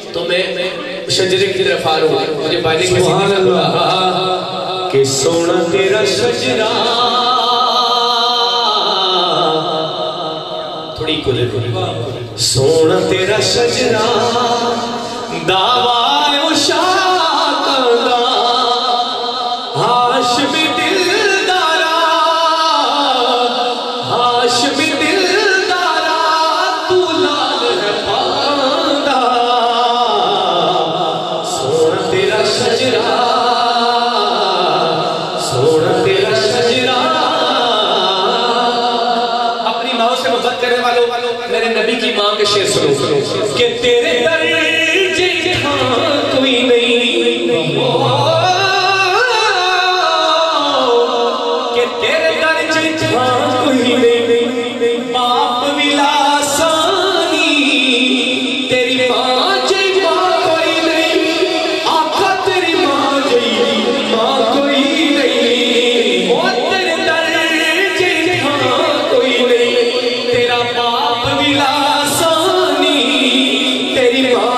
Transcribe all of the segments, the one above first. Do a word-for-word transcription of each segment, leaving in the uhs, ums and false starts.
تو میں شجرے کی طرف آ رہا ہوں مجھے بائنے کے سیدھے کہا کہ سونا تیرا شجرہ تھوڑی کھلے سونا تیرا شجرہ دعوی اشاق دا ہاشمی دل دارا ہاشمی دل دارا تو لال ہے پاندہ سونا تیرا شجرہ سونا تیرا شجرہ اپنی ماں سے محبت کرنے والوں میرے نبی کی ماں کے شعر سنو کہ تیرے در کوئی نہیں کہ تیرے درج تھا کوئی نہیں باپ ولا ثانی تیری ماں جی ماں کوئی نہیں آقا تیری ماں جی ماں کوئی نہیں وہ تیرے درج تھا کوئی نہیں تیرا باپ ولا ثانی تیری ماں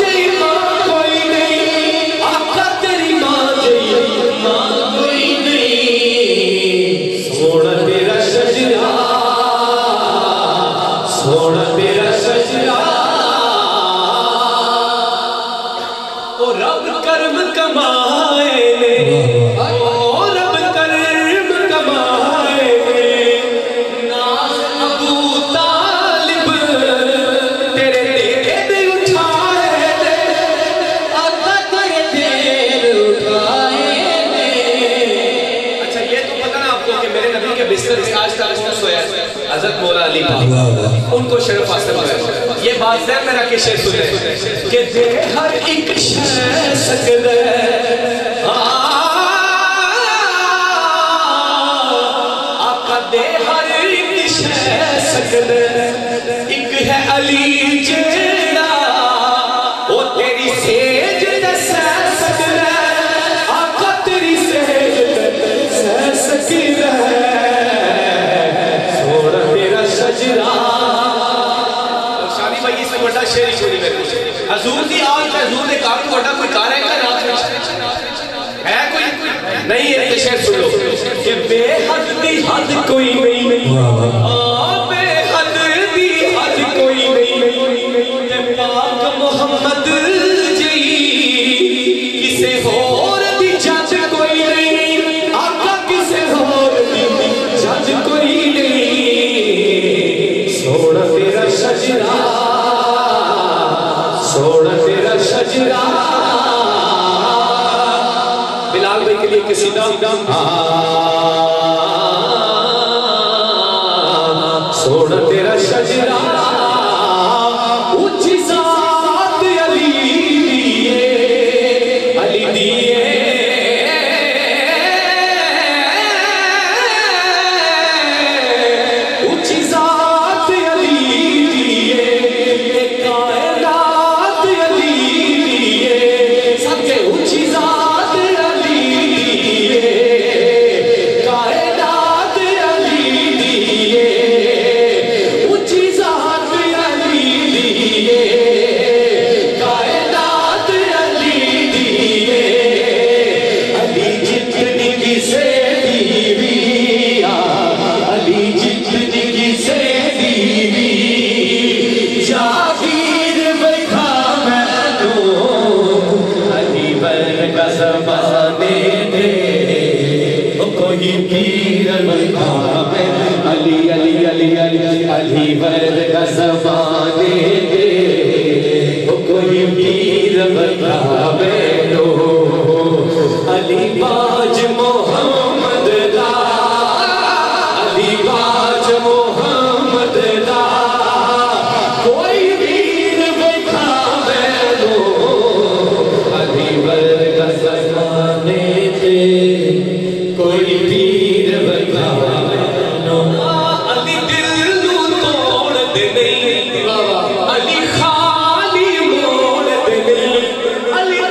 حضرت مولا علی پاک ان کو شرف حاصل ہے یہ بات ذہن میں رکھے شعر سنے کہ دے ہر ایک شے سکدے آقا دے ہر ایک شے سکدے ایک ہے علی جیڑا وہ تیری سیج دے سہ سکدے آقا تیری سیج دے سہ سکدے شانی بھائی اس میں بڑا شیری چھوڑی میں پوچھے حضور دی آج میں حضور دے کام کو بڑا کوئی کار ہے کہ رات میں ہے کوئی نہیں ہے شیر سن لو کہ بے حد دی حد کوئی نہیں بے حد دی حد کوئی نہیں کہ پاک محمد جی کسے ہور دی جج کوئی نہیں آقا کسے ہور دی جج کوئی نہیں سوڑا تیرا شجرہ سوڑا تیرا شجرہ بلال بھائی کے لیے کسی دام سوڑا تیرا شجرہ اونچی ذات علی دیئے علی دیئے اونچی ذات علی ورد کا زمانے دے کوئی پیر بتا بیٹھو علی باج محمد دا علی باج محمد دا کوئی پیر بتا بیٹھو علی ورد کا زمانے دے کوئی پیر بتا بیٹھو علی دل نو توڑ دے نہیں علی خالی موڑ دے نہیں علی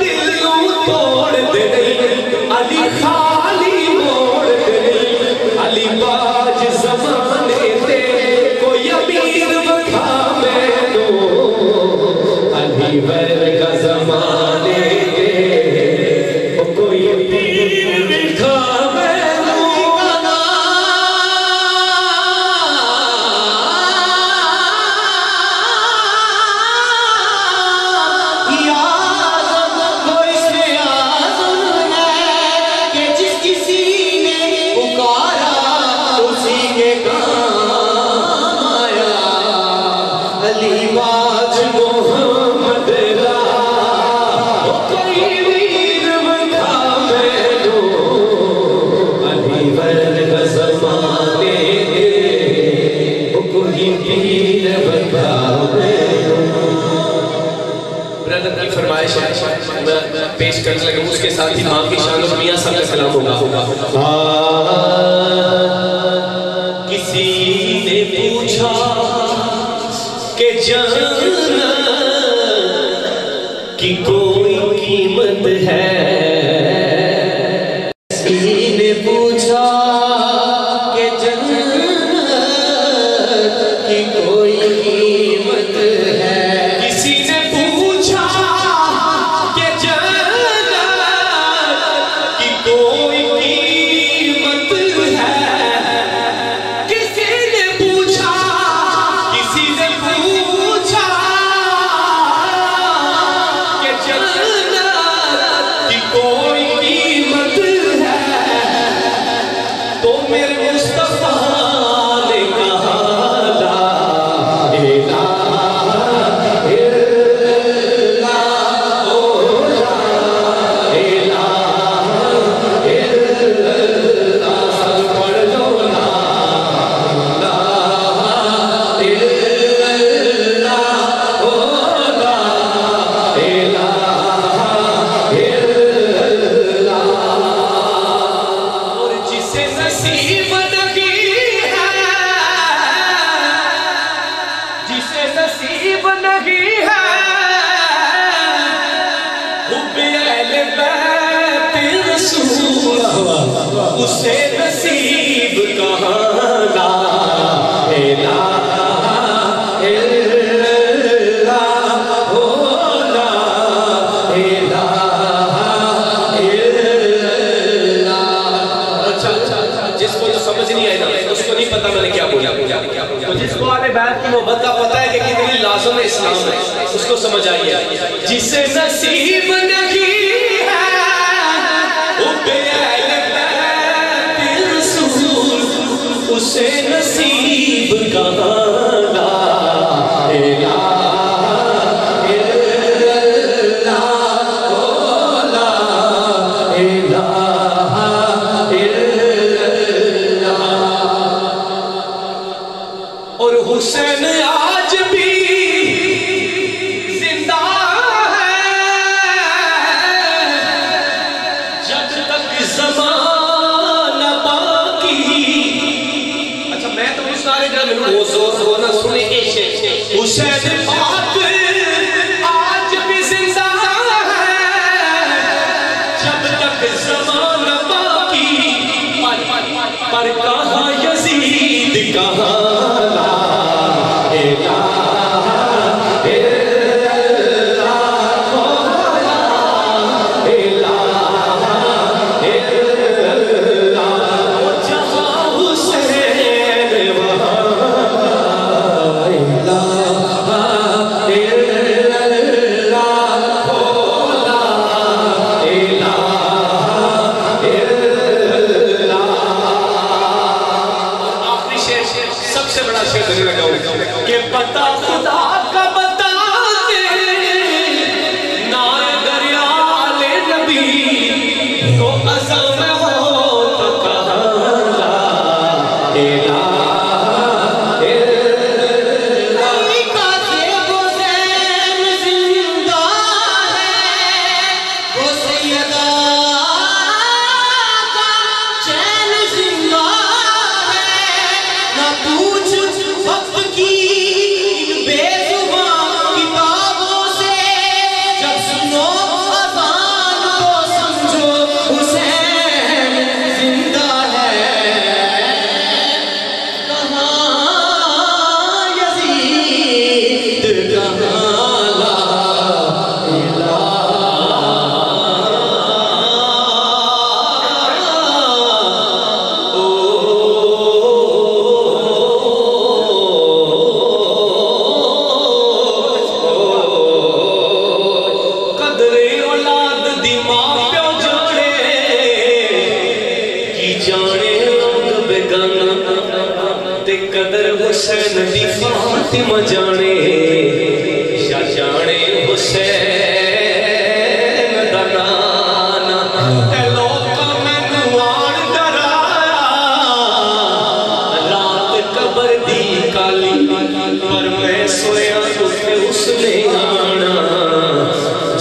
نظر کی فرمائش ہے میں پیش کرنے لگا اس کے ساتھ ہی ماں کی شان اور میاں صاحب کا کلام ہوگا کسی نے پوچھا کہ جنت کی کوئی قیمت ہے کسی نے پوچھا کہ جنت کی کوئی قیمت ہے کسی نے پوچھا کہ جنت کی کوئی قیمت ہے کسی نے پوچھا کسی نے پوچھا کہ جنت کی کوئی قیمت ہے تو میرے مصطفیٰ نے کہا لا الہ الا اللہ لا الہ الا اللہ سب پڑھ لو لا الہ الا اللہ لا الہ الا اللہ اور جسے نصیب نہیں ہے جسے نصیب نہیں ہے حب اہل بیت رسول اسے نصیب کہاں لا الہ الا اللہ لا الہ الا اللہ اچھا جس کو جو سمجھ نہیں آئے نا اس کو نہیں پتا میں نے کیا بولا تو جس کو آل بیت کی محبت کا پتہ ہے کہ کتنی لازم اسلام ہے اس کو سمجھ آئیے جسے نصیب نہیں ہے حب اہل بیت رسول اسے نصیب کہاں لا الہ الا اللہ لا الہ الا اللہ اور حسین آج بھی زندہ ہے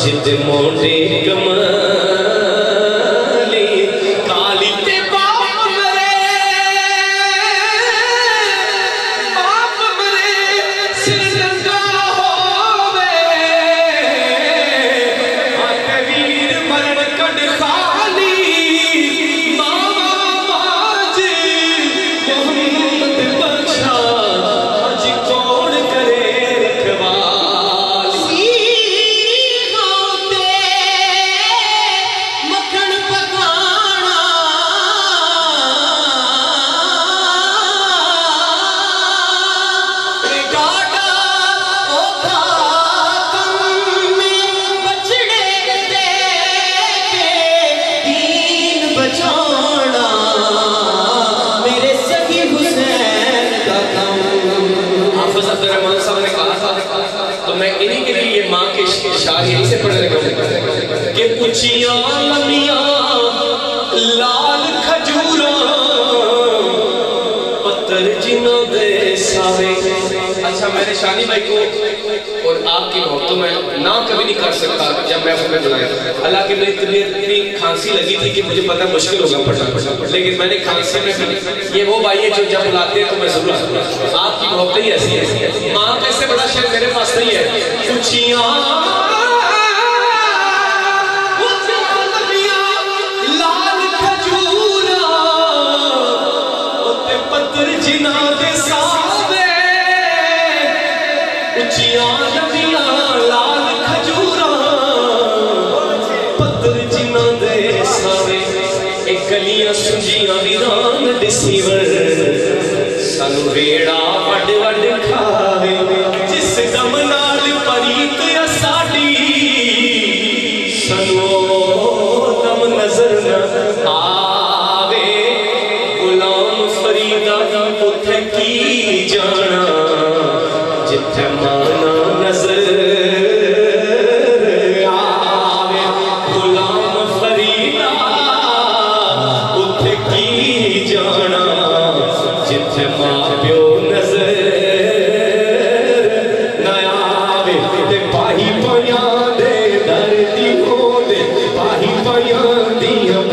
जिद मोटे कमाली काली ते बाप मरे बाप मरे सिर नंगा होवे आते वीर मरण कड़ खाली मामा बाजी मोहम्मद बख्शा अज कौन करे रखवाली मक्खन पकाना डाटा ओखा कम में बचड़े दे के दीन बचाना मेरे सगी हुसैन का कम। हाफिज अब्दुर्रहमान साहब ने कहा था तो मैं इन्हीं के लिए ये माँ के शार यहीं से पढ़ने लगा कि ऊंचियां लंबियां लाल खजूरा पत्थर जिन्हों दे सावे। अच्छा मैंने शानी भाई को और आपकी मोहब्बतों में ना कभी नहीं कर सकता जब मैं अपने बुलाया। अल्लाह की मेरी तबीयत इतनी खांसी लगी थी कि मुझे पता मुश्किल होगा पढ़ना लेकिन मैंने खांसी में ये वो भाई है जो जब बुलाते हैं तो मैं जरूर आता हूं। आपकी मोहब्बत ही ऐसी है। माँ का इससे बड़ा शेर मेरे पास नहीं है। ऊंचियां लाल खजूरा उत्ते पत्थर जिन्हां दे सावे ऊंचियां लंबियां लाल खजूरा पत्थर जिन्हां दे सावे एक गलियां सुंजियां वीरान दिसीवर सानू वेड़ा वड वड खावे जिस दम नाल परीत साडी सानू दम नजर न आवे गुलाम फरीदा उथे की जाना जिथे माना नजर आवे गुलाम फरीदा उथे की जाना जिथे मां प्यो नजर न आवे ते पाही पाया दे धरती होंदे पाही पाया दियां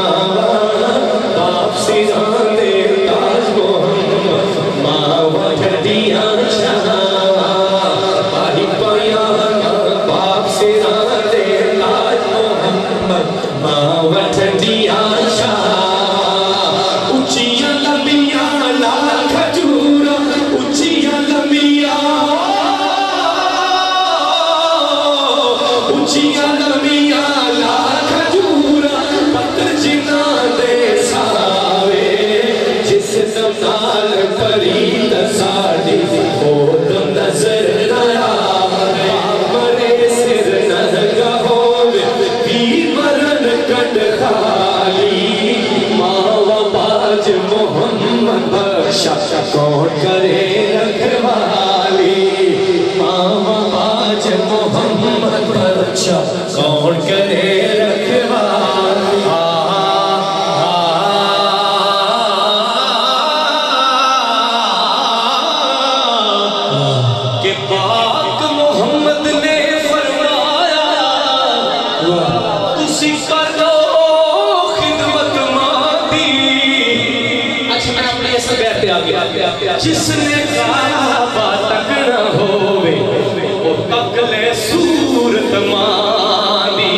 बाप सिरां दे ताज मोहम्मद मावा ठंडियां शाह पाही पाया बाप सिरां दे ताज मोहम्मद मावा ठंडियां शाह ऊंचियां लंबियां लाल खजूरा ऊंचियां लंबियां ऊंचियां लंबियां लाल खजूरा पत्थर जिन्हां दे सावे जिस दम नाल फरीद साडी ओ दम नजर न आवे मरे सिर नंगा होवे वीर मरण कट खाली मावा बाज मोहम्मद बख्शा कौन करे रखवाली मावा बाज मोहम्मद बख्शा कौन करे रखवाली। कि पाक मोहम्मद ने फरमाया तुसी करो खिदमत मां दी। अच्छा मैं अपनी असल बैठ पे आ गया जिसने काबा तकना होवे वो तक ले सूरत मां दी।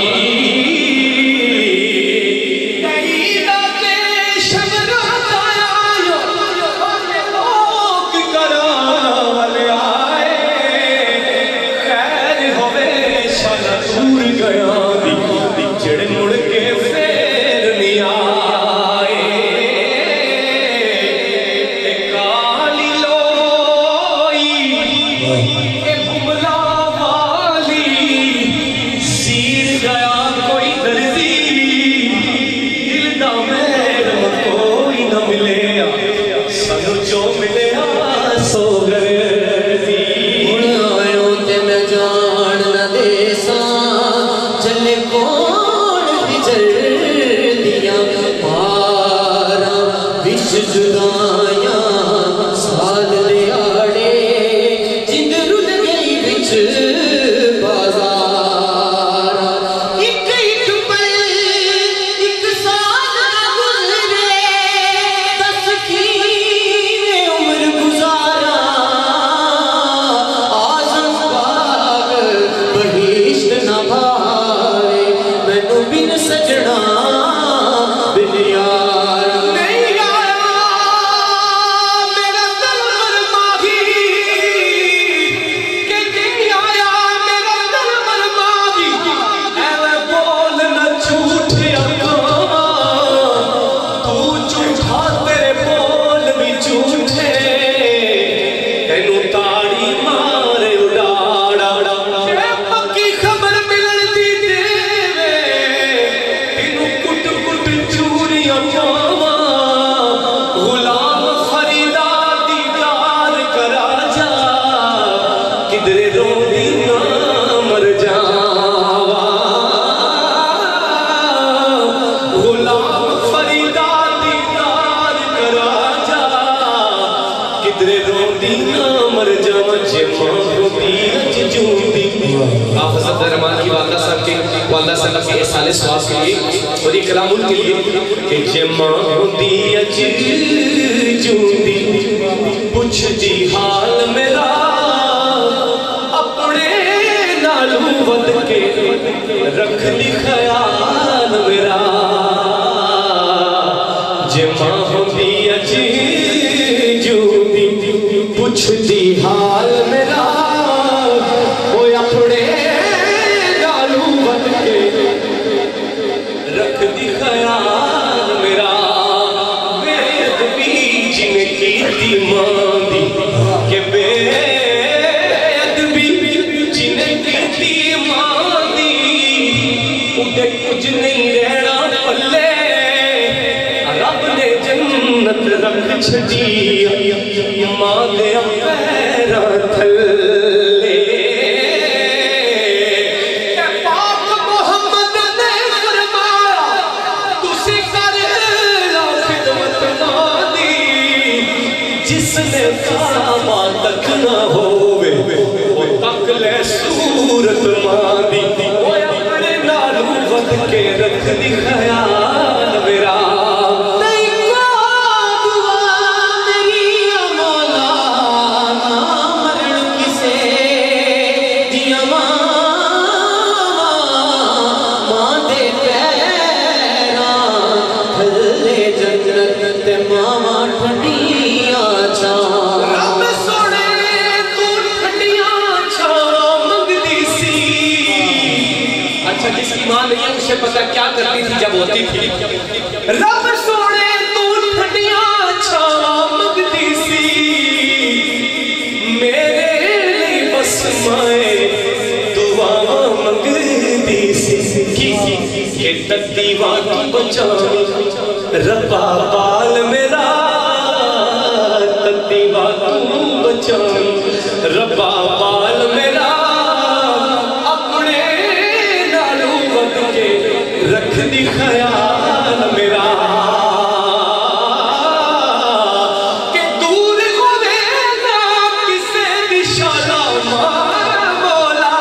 कईदा के शबरा आयो लोक करावल आए खैर होवे शाला दूर गया दी जड़ मुड़ के फेर नहीं आए काली लो کے والدہ صاحب کے احسان سواس کے لیے اور یہ کلام ان کے لیے کہ جمع دی اج جوندی پوچھ دی حال میرا اپنے نالو ود کے رکھ دی خیال میرا جمع دی اج جوندی پوچھ دی حال میرا وہ اپنے نالو ود کے رکھ دی خیال میرا بے ادبی جن کی دی ماندی کہ بے ادبی جن کی دی ماندی اُدھے کچھ نہیں رہنا پلے رب نے جنت رکھ چھڑی ماں دے پیرا تھلے کہ پاک محمد نے فرمایا تسی کر لا خدمت ماں دی جس نے کعبہ تک نہ ہووے وہ تک لے صورت ماں دی وہ اپنے نالو ود کے رکھ دی خیال میرا پتہ کیا کرتی تھی جب ہوتی تھی رب سونے تو ٹھنڈیاں چھاواں مگتی سی میرے لیے بس مائے دعاواں مگتی سی کہ تدی واقع بچاؤ ربا بال میرا تدی واقع بچاؤ ربا بال میرا رکھ دی خیال میرا کہ دور کو دینا کسے دشالا مولا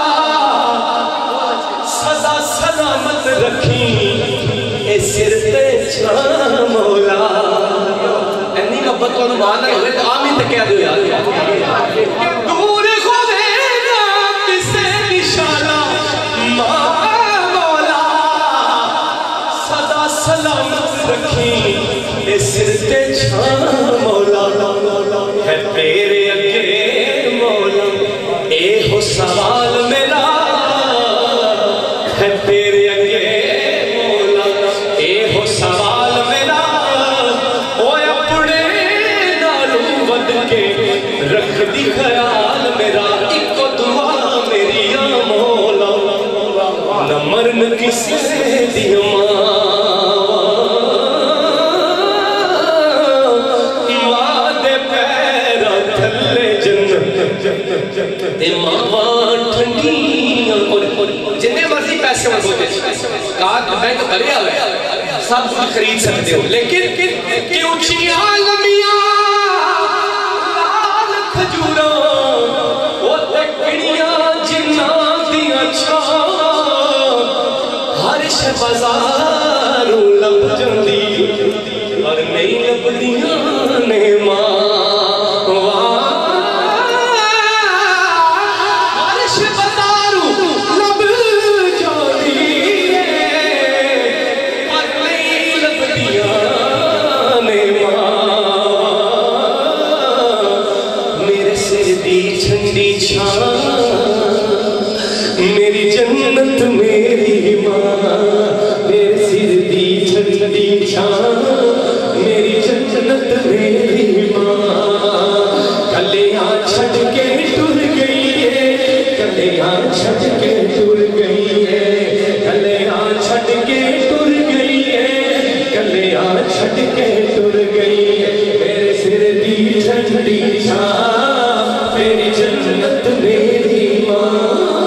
سدا سلامت رکھی اے سر تے چھا مولا اینی محبت کو نمان نہ ہوئے تو آمین تک کہہ دو یاد کہ دور کو دینا کسے دشالا مولا سلامت رکھی اے سر تے چھا مولا ہے تیرے اگے مولا اے ہو سوال میرا ہے تیرے اگے مولا اے ہو سوال میرا اوے اپنے نالو ود کے رکھ دی خیال میرا ایک دعا میری یا مولا نہ مرن کسے دی ماں جنہیں مرضی پیسے ہوتے کارڈ بینک بھریا ہوئے سب کچھ خرید سکتے ہو لیکن کہ اونچیاں لمبیاں لال کھجوراں وہ تکڑیاں جناں دیاں چھاں ہر شب بازاروں لب جاندی اور نہیں لبدیاں نے ماں میری جنت میری ماں میرے سر دی چھنڈی چھان میری جنت میری ماں کلیاں چھٹ کے ٹر گئی ہے کلیاں چھٹ کے ٹر گئی ہے کلیاں چھٹ کے ٹر گئی ہے کلیاں چھٹ کے ٹر گئی ہے میرے سر دی چھنڈی چھان میری جنت میری ماں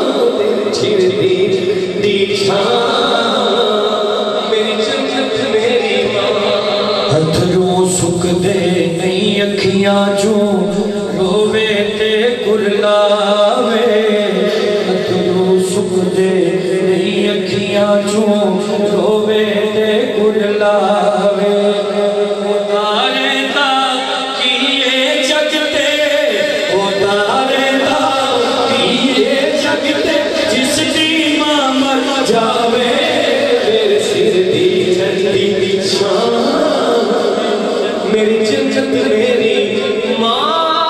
سک دے نہیں اکھیاں جو روے تے کرلاوے اتنو سک دے نہیں अखियां चूं रोवे ते गुडलावे तारे दा किए जगते ओ तारे दा किए जगते जिस दी मां मर जावे मेरे सिर दी ठंडी छां मेरी जन्नत मेरी मां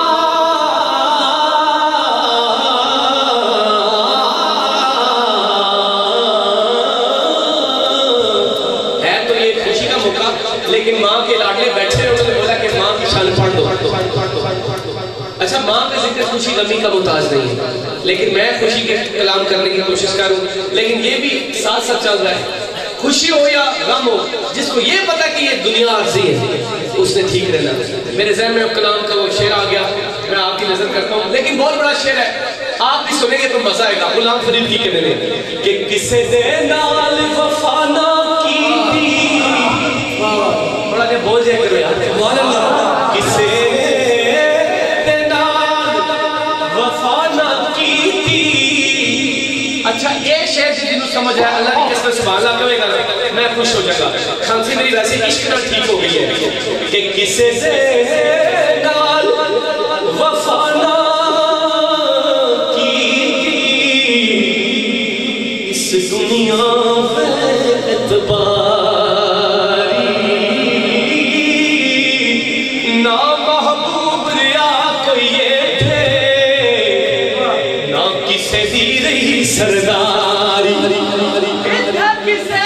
लेकिन माँ के लाडले बैठे हैं उन्होंने बोला कि माँ की शान पढ़ दो। अच्छा माँ का जिक्र खुशी गमी का मुताज नहीं है लेकिन मैं खुशी के कलाम करने की कोशिश करूँ लेकिन ये भी साथ साथ चल रहा है खुशी हो या गम हो जिसको ये पता कि ये दुनिया आर्जी है उसने ठीक रहना। मेरे ज़हन में कलाम का वो शेर आ गया मैं आपकी नजर करता हूँ लेकिन बहुत बड़ा शेर है आप भी सुनेंगे तो मजा आएगा। गुलाम फरीद की कहने में कि किसे दे नाल वफा ना की थी थोड़ा जे बोल जाए करो यार किसे दे नाल वफा ना की थी। अच्छा ये शेर जिन्होंने समझ आया अल्लाह की कसम सुभान अल्लाह कहेगा मैं खुश हो जाऊंगा। खांसी मेरी वैसे इश्क नाल ठीक हो गई है कि किसे दे नाल वफा ना की थी इस दुनिया में एतबारी ना महबूब रिया कोई ये थे ना किसे दी रही सरदारी किसे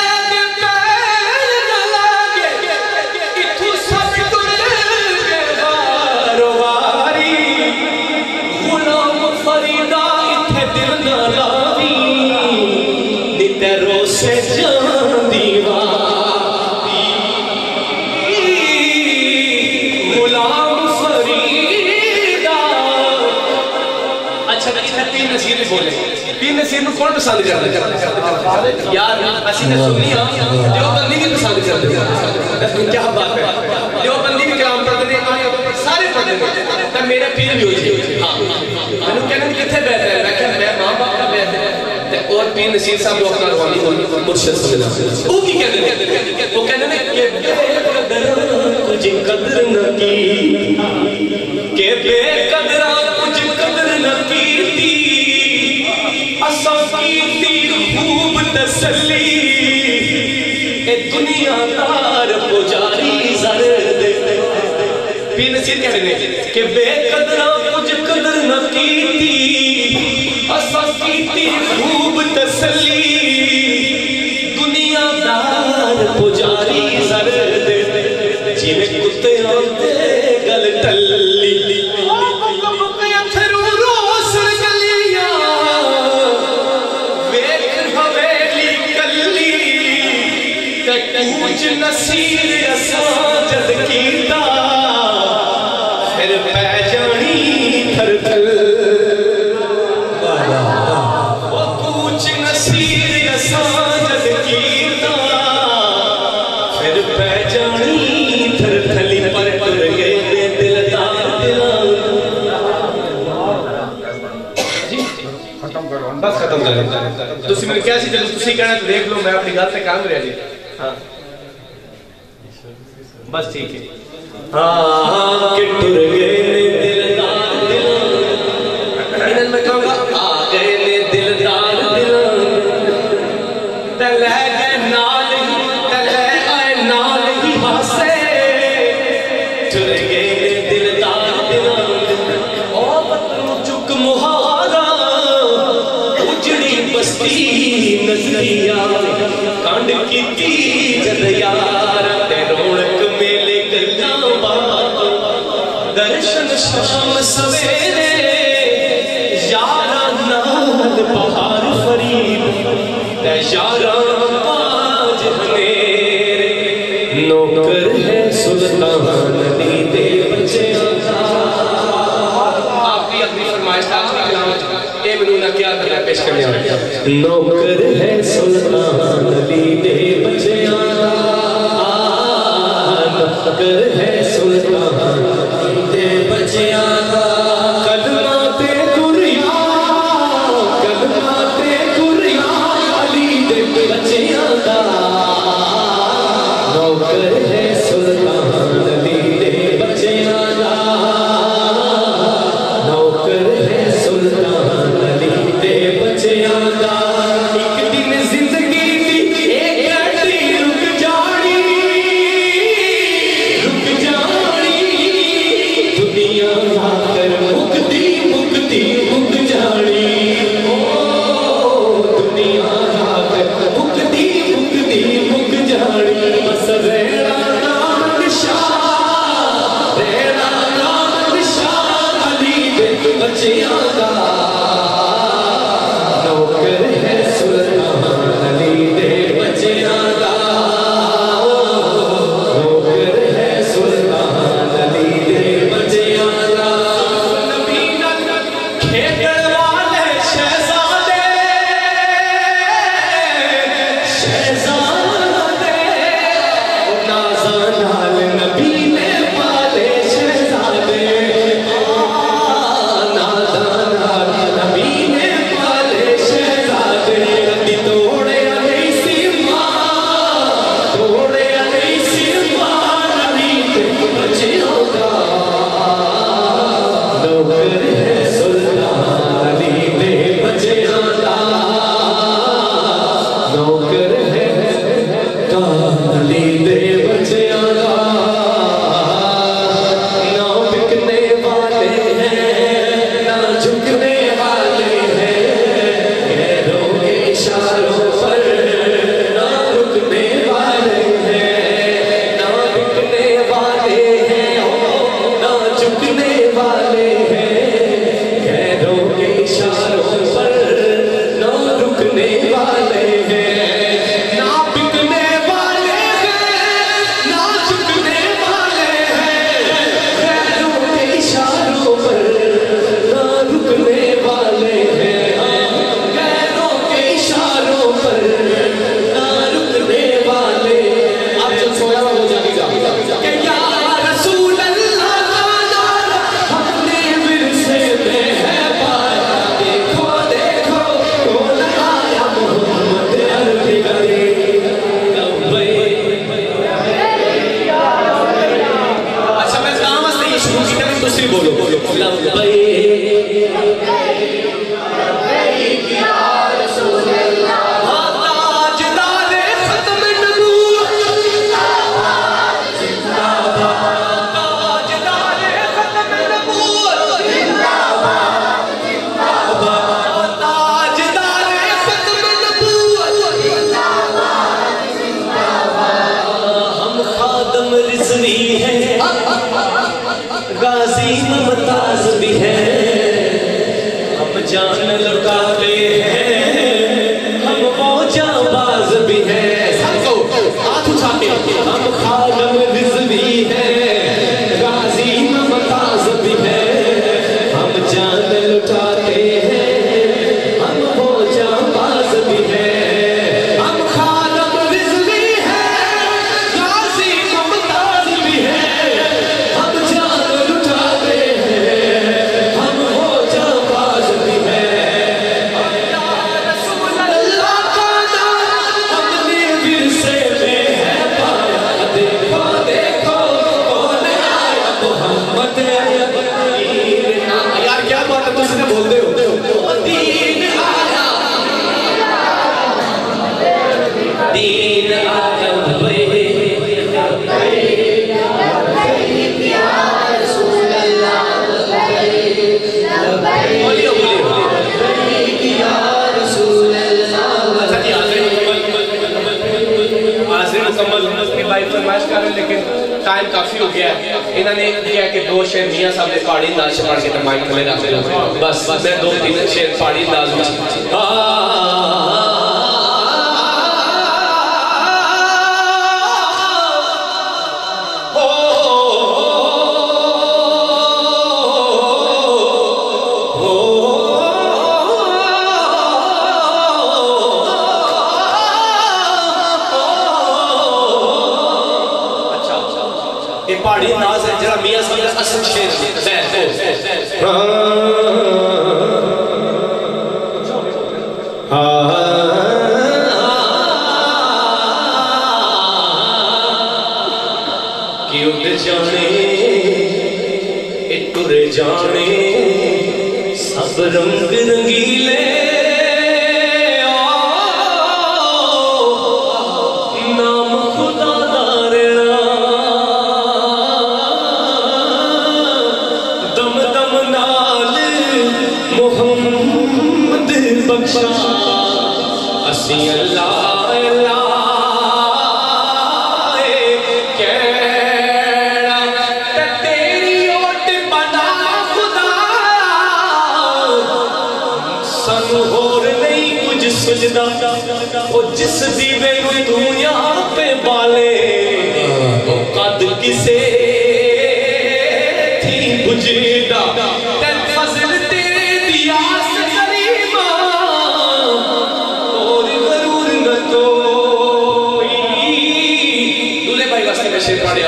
कौन पसंद करता यार असि ने सुनी देवबंदी भी पसंद करते क्या बात है देवबंदी भी कलाम पढ़ते सारे पढ़ते तो मेरा पीर भी हो जी हाँ मैंने कहना कितने बैठे है मैं मैं माँ बाप का बैठ है और पीर नसीर साहब जो अपना रवानी मुर्शिद समझना वो की कहते हैं वो कहते हैं कि बेकदर कुछ कदर न की के बेकदर कुछ कदर न की खूब तसल्ली ए दुनियादार पुजारी ज़र्द पीर नसीर कह रहे हैं कि बेकदरा कुछ कदर न कीती असा कीती खूब तसल्ली दुनियादार पुजारी ज़र्द जिवें कुत्ते आंदे गल टल्ली कुछ नसीर असां जद कीता फिर पै जानी थर थल वो कुछ नसीर असां जद कीता फिर पै जानी थर थली पर पर गए ने दिलदार दिलां जी खत्म करो बस खत्म करो तुसी मैंने क्या सी जब तुसी कहना तो देख लो मैं अपनी गल पे काम रहा जी हाँ बस ठीक है हाँ कि टुर गए दिलदार दिल इन्हें मैं कहूँगा आ गए ने दिलदार दिल तले गए नाल ही तले आए नाल ही हासे टुर गए ने दिलदार दिल ओ पत्रों चुक मुहारा उजड़ी बस्ती नजरिया कांड की ती जद यार ते रौनक मेले गल्लां बात दर्शन शाम सवेरे यारा नाल बहार फरीद ते यारा बाज हनेरे नौकर है सुल्तान अली दे बच्चियां आपकी अपनी फरमाइश आखिरी कलाम ए मैनू ना क्या करना पेश करने वाला नौकर है सुल्तान अली दे बच्चियां नौकर है सुल्तान अली दे बच्चियां कलमा ते कुरिया कलमा ते कुरिया अली दे دین آدم بے بولیے بولیے مکمل کے بھائی فرمائش کر رہے ہیں لیکن ٹائم کافی ہو گیا ہے انہوں نے کیا کہ دو شعر میاں صاحب نے پہاڑی انداز سے پڑھ کے تمائم کھلے رکھ دیا بس میں دو تین شعر پہاڑی انداز میں پہاڑی انداز ہے جڑا میاں صاحب نے اصل شعر کہ اٹھ جانے ٹر جانے سب رنگ رنگیلے اسی اللہ اللہ کہڑا تیری اوٹ بنا خدا سانو ہور نہیں کچھ سجدہ او جس دیوے کو تو یہاں پہ بالے او قد کسے تھی بجھدا تن فضل تیرے دیا شیر پڑھیا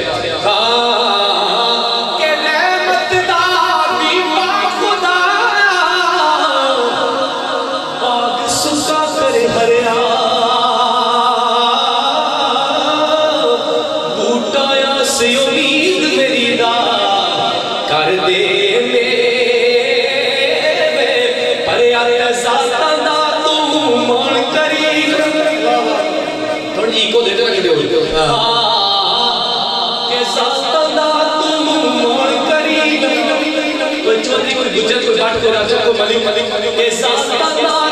کہ رحمت داری با خدا آگ سکا کرے ہریا بوٹا یا سے امید میری دا کر دے میں پر یا تزاتا نا تو مان کری تھوڑی ایکو دیتے رکھ دیو کوئی چوری کوئی گجر کوئی بات کوئی راجہ کوئی ملک ملک کے ساتھ